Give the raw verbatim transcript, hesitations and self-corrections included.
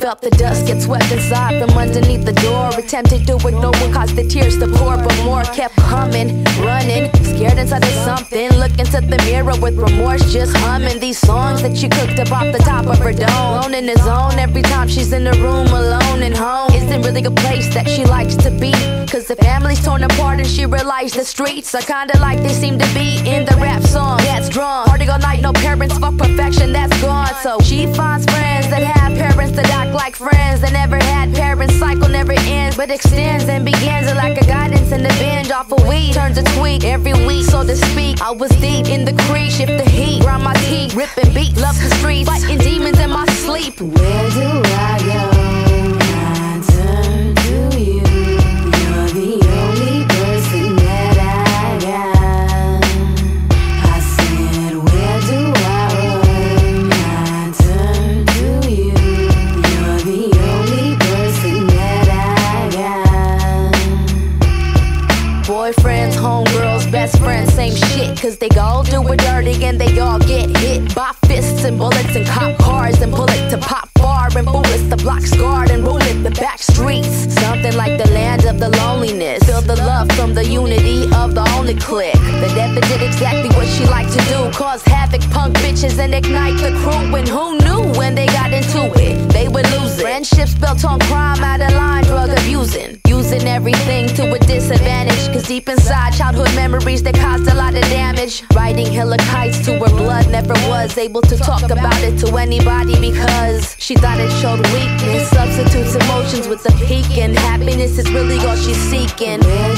felt the dust get swept inside from underneath the door. Attempted to ignore what caused the tears to pour, but more kept coming, running, scared inside of something. Look into the mirror with remorse, just humming these songs that she cooked up off the top of her dome. Alone in the zone every time she's in the room, alone and home isn't really a place that she likes to be. Cause the family's torn apart and she realized the streets are kinda like they seem to be in the rap song that's drawn. Party all night, no parents, fuck perfection, that's gone. So she finds friends that have parents that act like friends that never had parents. Cycle never ends but extends and begins like a guidance in the binge off a weed. Turns a tweet every week, so to speak. I was deep in the creek, shift the heat, grind my teeth, ripping beats, love the streets, fighting demons in my sleep. Where do I go? I turn to you. You're the only person that I got. I said, where do I run? I turn to you. You're the only person that I got. Boyfriends, homegirls, best friends, same shit. Cause they all do it dirty and they all get hit by fists and bullets and cop cars and bullets to pop far and bullets the block scarred and roll it the back streets. Something like the land of the loneliness. Feel the love from the unity of the only clique that ever did exactly what she liked to do. Cause havoc, punk bitches and ignite the crew. And who knew when they got into it they would lose it. Friendships built on crime, out of line, drug abusing, using everything to a disadvantage. Cause deep inside childhood memories that caused a lot of damage. Riding hella kites to her blood, never was able to talk about it to anybody because she thought it showed weakness. Substitutes emotions with the peak, and happiness is really all she's seeking. Where